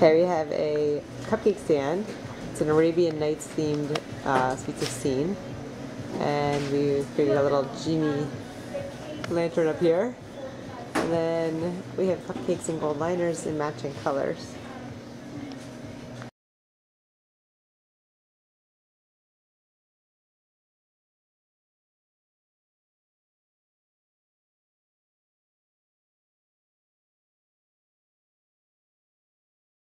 Okay, we have a cupcake stand. It's an Arabian Nights themed Sweet 16. And we've created a little genie lantern up here. And then we have cupcakes and gold liners in matching colors.